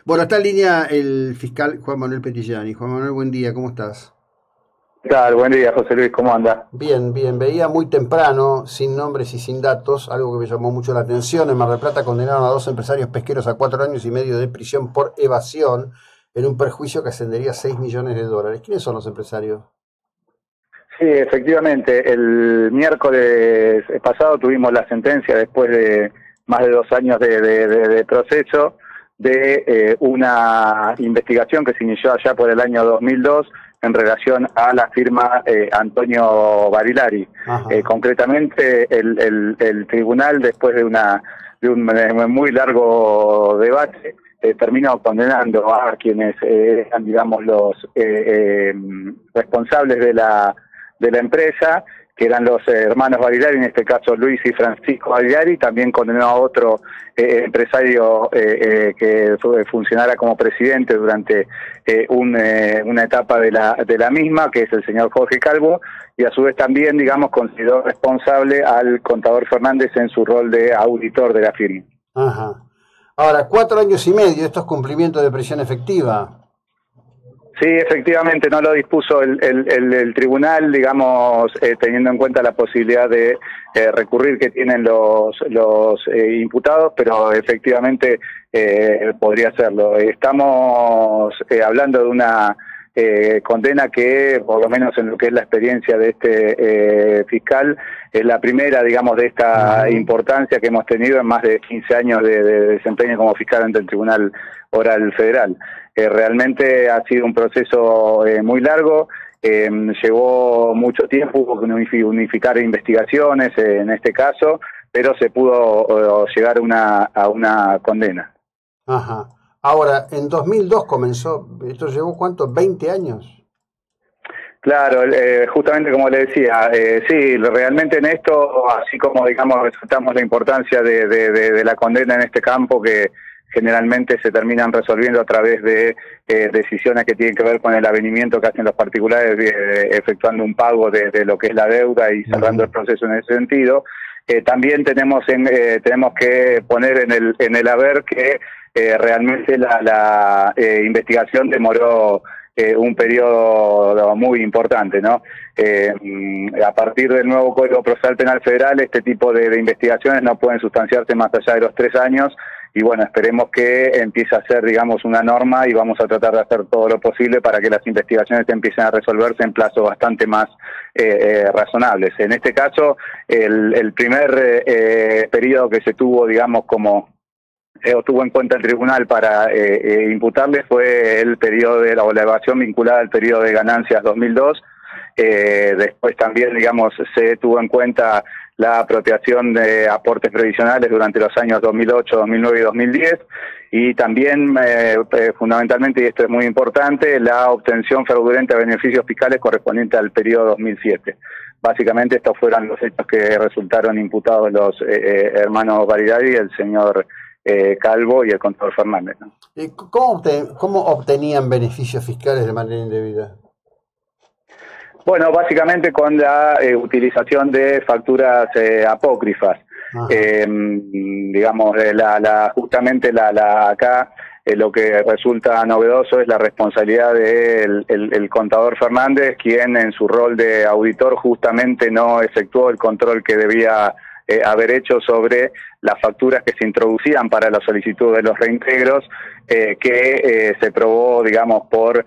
Bueno, está en línea el fiscal Juan Manuel Petillani. Juan Manuel, buen día, ¿cómo estás? ¿Qué tal? Buen día, José Luis, ¿cómo anda? Bien, bien. Veía muy temprano, sin nombres y sin datos, algo que me llamó mucho la atención. En Mar del Plata condenaron a dos empresarios pesqueros a 4 años y medio de prisión por evasión en un perjuicio que ascendería a 6 millones de dólares. ¿Quiénes son los empresarios? Sí, efectivamente, el miércoles pasado tuvimos la sentencia después de más de 2 años de proceso de una investigación que se inició allá por el año 2002 en relación a la firma Antonio Barilari. Ajá. Concretamente, el tribunal, después de un muy largo debate, terminó condenando a quienes eran, digamos, los responsables de la empresa, que eran los hermanos Barilari, en este caso Luis y Francisco Barilari. También condenó a otro empresario que funcionara como presidente durante una etapa de la misma, que es el señor Jorge Calvo, y a su vez también, digamos, consideró responsable al contador Fernández en su rol de auditor de la firma. Ajá. Ahora, 4 años y medio, esto es cumplimiento de prisión efectiva. Sí, efectivamente, no lo dispuso el tribunal, digamos, teniendo en cuenta la posibilidad de recurrir que tienen los imputados, pero efectivamente podría hacerlo. Estamos hablando de una condena que, por lo menos en lo que es la experiencia de este fiscal, es la primera, digamos, de esta Ujú. importancia que hemos tenido en más de 15 años de desempeño como fiscal ante el Tribunal Oral Federal. Realmente ha sido un proceso muy largo, llevó mucho tiempo, hubo que unificar investigaciones en este caso, pero se pudo llegar a una condena. Ajá. Ahora, en 2002 comenzó, ¿esto llevó cuánto? ¿20 años? Claro, justamente como le decía, sí, realmente en esto, así como, digamos, resaltamos la importancia de la condena en este campo, que generalmente se terminan resolviendo a través de decisiones que tienen que ver con el avenimiento que hacen los particulares, efectuando un pago de lo que es la deuda y cerrando el Ujú. proceso en ese sentido. También tenemos que poner en el haber que realmente la investigación demoró un periodo muy importante, ¿no? A partir del nuevo Código Procesal Penal Federal, este tipo de investigaciones no pueden sustanciarse más allá de los 3 años, y bueno, esperemos que empiece a ser, digamos, una norma, y vamos a tratar de hacer todo lo posible para que las investigaciones empiecen a resolverse en plazos bastante más razonables. En este caso, el primer periodo que se tuvo, digamos, como tuvo en cuenta el tribunal para imputarle fue el periodo de la evasión vinculada al periodo de ganancias 2002. Después también, digamos, se tuvo en cuenta la apropiación de aportes previsionales durante los años 2008, 2009 y 2010, y también, fundamentalmente, y esto es muy importante, la obtención fraudulenta de beneficios fiscales correspondiente al periodo 2007. Básicamente estos fueron los hechos que resultaron imputados los hermanos Barilari, el señor Calvo y el contador Fernández, ¿no? ¿Y cómo obtenían beneficios fiscales de manera indebida? Bueno, básicamente con la utilización de facturas apócrifas. Ajá. Digamos, justamente acá lo que resulta novedoso es la responsabilidad del el contador Fernández, quien en su rol de auditor justamente no efectuó el control que debía haber hecho sobre las facturas que se introducían para la solicitud de los reintegros, que se probó, digamos, por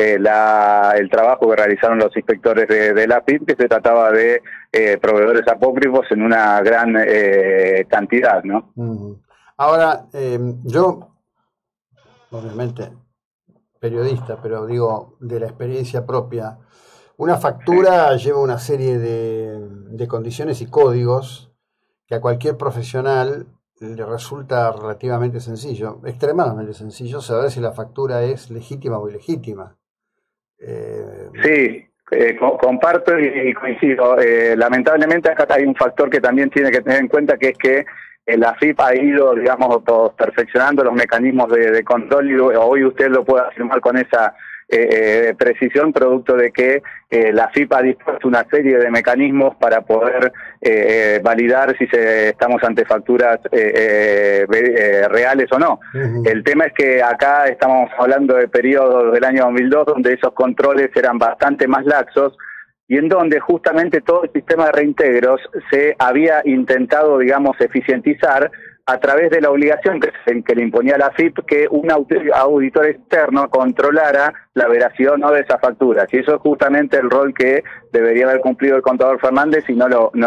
el trabajo que realizaron los inspectores de la PIB, que se trataba de proveedores apócrifos en una gran cantidad, ¿no? Ujú. Ahora, yo, obviamente, periodista, pero digo, de la experiencia propia, una factura lleva una serie de condiciones y códigos que a cualquier profesional le resulta relativamente sencillo, extremadamente sencillo, saber si la factura es legítima o ilegítima. Eh, Sí, comparto y coincido. Lamentablemente acá hay un factor que también tiene que tener en cuenta, que es que la FIP ha ido, digamos, perfeccionando los mecanismos de control, y hoy usted lo puede afirmar con esa precisión, producto de que la AFIP ha dispuesto una serie de mecanismos para poder validar si estamos ante facturas reales o no. El tema es que acá estamos hablando de periodos del año 2002 donde esos controles eran bastante más laxos y en donde justamente todo el sistema de reintegros se había intentado, digamos, eficientizar a través de la obligación que le imponía la AFIP que un auditor externo controlara la veracidad o no de esas facturas. Y eso es justamente el rol que debería haber cumplido el contador Fernández y no lo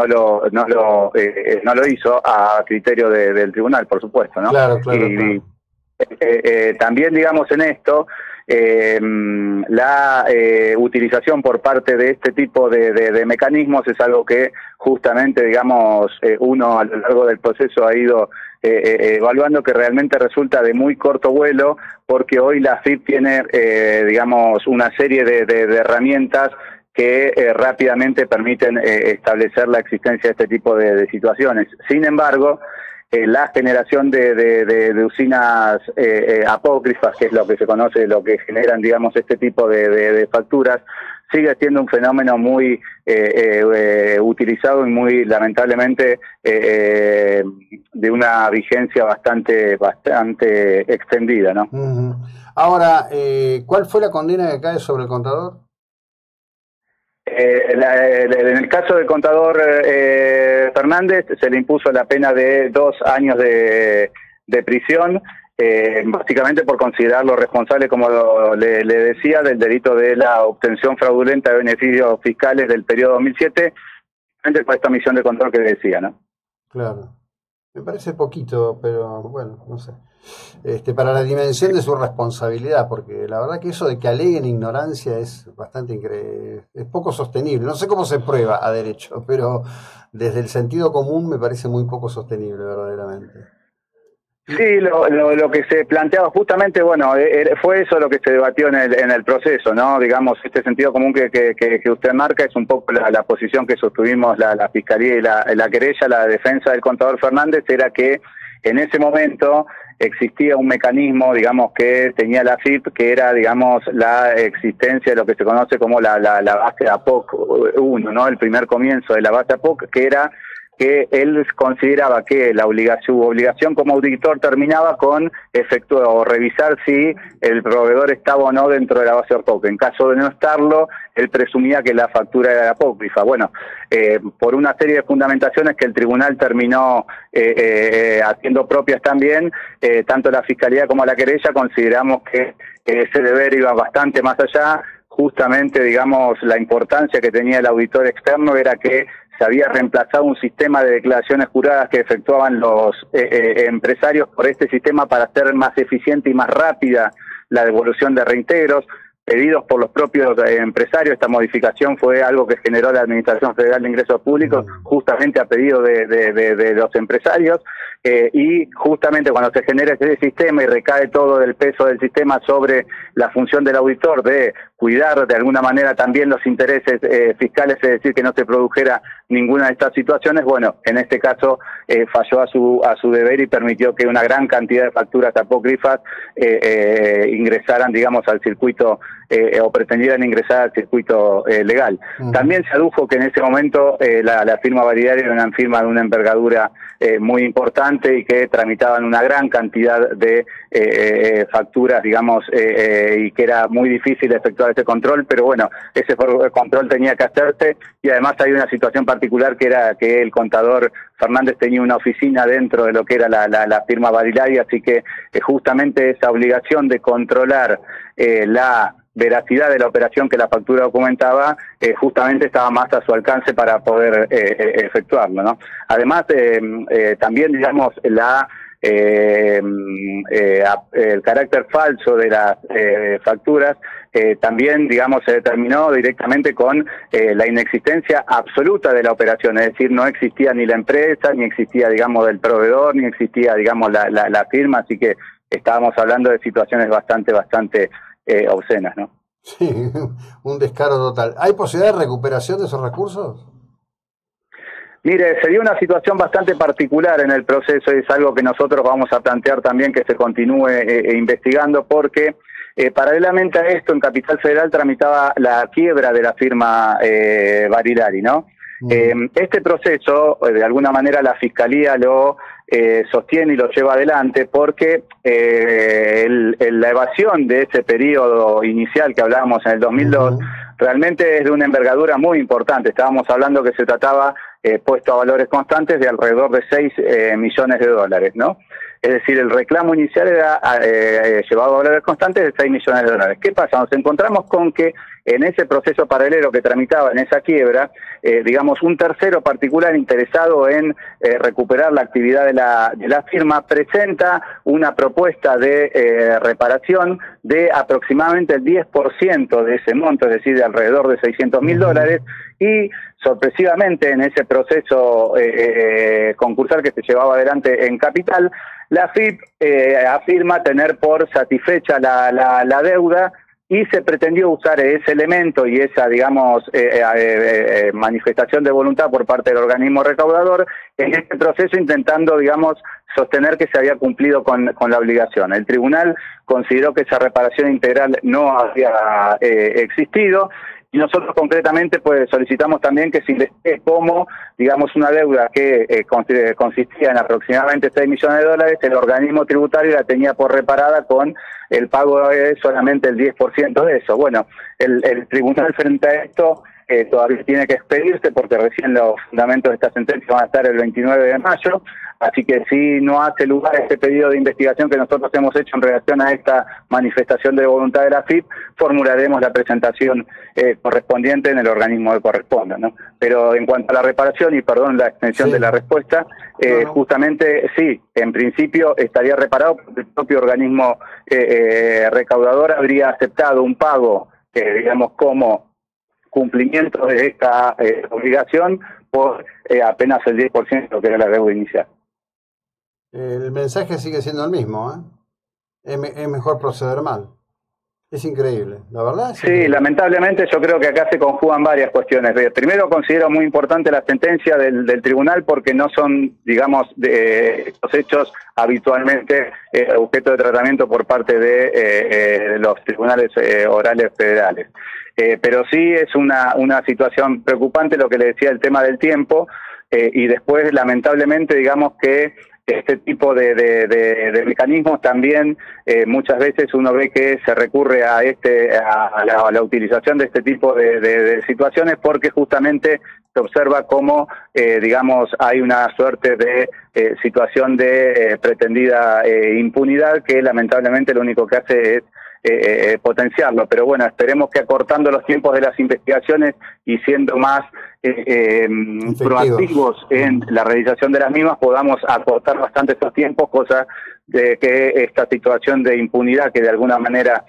hizo a criterio del tribunal, por supuesto, ¿no? Claro. También, digamos, en esto, la utilización por parte de este tipo de mecanismos es algo que justamente, digamos, uno a lo largo del proceso ha ido evaluando que realmente resulta de muy corto vuelo, porque hoy la AFIP tiene, digamos, una serie de herramientas que rápidamente permiten establecer la existencia de este tipo de situaciones. Sin embargo, la generación de usinas apócrifas, que es lo que se conoce, lo que generan, digamos, este tipo de facturas, sigue siendo un fenómeno muy utilizado y muy, lamentablemente, de una vigencia bastante extendida, ¿no? Ahora, ¿cuál fue la condena que cae sobre el contador? En el caso del contador Fernández se le impuso la pena de 2 años de prisión, básicamente por considerarlo responsable, como le decía, del delito de la obtención fraudulenta de beneficios fiscales del periodo 2007, por esta misión de control que decía, ¿no? Claro. Me parece poquito, pero bueno, no sé. Para la dimensión de su responsabilidad, porque la verdad que eso de que aleguen ignorancia es bastante increíble, es poco sostenible. No sé cómo se prueba a derecho, pero desde el sentido común me parece muy poco sostenible, verdaderamente. Sí, lo que se planteaba justamente, bueno, fue eso lo que se debatió en el proceso, ¿no? Digamos, este sentido común que usted marca es un poco la posición que sostuvimos la Fiscalía y la querella, la defensa del contador Fernández, era que en ese momento existía un mecanismo, digamos, que tenía la AFIP, que era, digamos, la existencia de lo que se conoce como la base APOC 1, ¿no? El primer comienzo de la base APOC, que era que él consideraba que su obligación como auditor terminaba con revisar si el proveedor estaba o no dentro de la base APOC. En caso de no estarlo, él presumía que la factura era apócrifa. Bueno, por una serie de fundamentaciones que el tribunal terminó haciendo propias también, tanto la Fiscalía como la querella consideramos que ese deber iba bastante más allá. Justamente, digamos, la importancia que tenía el auditor externo era que se había reemplazado un sistema de declaraciones juradas que efectuaban los empresarios por este sistema para hacer más eficiente y más rápida la devolución de reintegros pedidos por los propios empresarios. Esta modificación fue algo que generó la Administración Federal de Ingresos Públicos justamente a pedido de los empresarios, y justamente cuando se genera ese sistema y recae todo el peso del sistema sobre la función del auditor de cuidar de alguna manera también los intereses fiscales, es decir, que no se produjera ninguna de estas situaciones, bueno, en este caso falló a su deber y permitió que una gran cantidad de facturas apócrifas ingresaran, digamos, al circuito o pretendieran ingresar al circuito legal. También se adujo que en ese momento la firma validaria era una firma de una envergadura muy importante y que tramitaban una gran cantidad de facturas, digamos, y que era muy difícil efectuar ese control, pero bueno, ese control tenía que hacerse, y además hay una situación particular que era que el contador Fernández tenía una oficina dentro de lo que era la firma validaria, así que justamente esa obligación de controlar la veracidad de la operación que la factura documentaba, justamente estaba más a su alcance para poder efectuarlo, ¿no? Además, también, digamos, el carácter falso de las facturas también, digamos, se determinó directamente con la inexistencia absoluta de la operación, es decir, no existía ni la empresa, ni existía, digamos, del proveedor, ni existía, digamos, la firma, así que estábamos hablando de situaciones bastante obscenas, ¿no? Sí, un descaro total. ¿Hay posibilidad de recuperación de esos recursos? Mire, sería una situación bastante particular en el proceso y es algo que nosotros vamos a plantear también que se continúe investigando, porque Paralelamente a esto, en Capital Federal tramitaba la quiebra de la firma Barilari, ¿no? Este proceso, de alguna manera, la Fiscalía lo sostiene y lo lleva adelante porque la evasión de ese periodo inicial que hablábamos en el 2002 realmente es de una envergadura muy importante. Estábamos hablando que se trataba, puesto a valores constantes, de alrededor de 6 millones de dólares, ¿no? Es decir, el reclamo inicial era llevado a valores constantes de 6 millones de dólares. ¿Qué pasa? Nos encontramos con que en ese proceso paralelo que tramitaba en esa quiebra, digamos, un tercero particular interesado en recuperar la actividad de la firma presenta una propuesta de reparación de aproximadamente el 10% de ese monto, es decir, de alrededor de 600.000 dólares, y sorpresivamente en ese proceso concursal que se llevaba adelante en Capital, la FIP afirma tener por satisfecha la deuda y se pretendió usar ese elemento y esa, digamos, manifestación de voluntad por parte del organismo recaudador en este proceso, intentando, digamos, sostener que se había cumplido con la obligación. El tribunal consideró que esa reparación integral no había existido, y nosotros concretamente pues solicitamos también que se investigue cómo, digamos, una deuda que consistía en aproximadamente 6 millones de dólares, el organismo tributario la tenía por reparada con el pago de solamente el 10% de eso. Bueno, el tribunal frente a esto todavía tiene que expedirse porque recién los fundamentos de esta sentencia van a estar el 29 de mayo, así que si no hace lugar este pedido de investigación que nosotros hemos hecho en relación a esta manifestación de voluntad de la FIP, formularemos la presentación correspondiente en el organismo que corresponda, ¿no? Pero en cuanto a la reparación, y perdón la extensión de la respuesta, justamente sí, en principio estaría reparado porque el propio organismo recaudador habría aceptado un pago, digamos, como cumplimiento de esta obligación por apenas el 10% que era la deuda inicial. El mensaje sigue siendo el mismo, ¿eh? Es mejor proceder mal. Es increíble, la verdad. Sí, increíble. Lamentablemente yo creo que acá se conjugan varias cuestiones. Primero, considero muy importante la sentencia del tribunal porque no son, digamos, los hechos habitualmente objeto de tratamiento por parte de los tribunales orales federales. Pero sí es una situación preocupante lo que le decía el tema del tiempo, y después lamentablemente digamos que este tipo de mecanismos también muchas veces uno ve que se recurre a la utilización de este tipo de situaciones porque justamente se observa cómo digamos hay una suerte de situación de pretendida impunidad que lamentablemente lo único que hace es potenciarlo. Pero bueno, esperemos que acortando los tiempos de las investigaciones y siendo más proactivos en la realización de las mismas podamos acortar bastante esos tiempos, cosa de que esta situación de impunidad que de alguna manera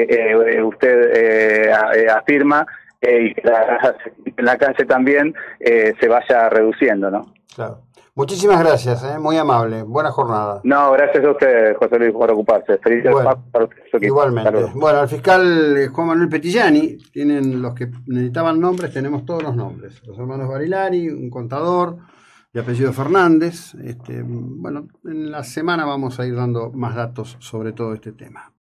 usted afirma y que en la calle también se vaya reduciendo, ¿no? Claro. Muchísimas gracias, muy amable. Buena jornada. No, gracias a usted, José Luis, por ocuparse. Felices para usted. Igualmente. Bueno, al fiscal Juan Manuel Petillani, tienen los que necesitaban nombres, tenemos todos los nombres. Los hermanos Barilari, un contador de apellido Fernández. Bueno, en la semana vamos a ir dando más datos sobre todo este tema.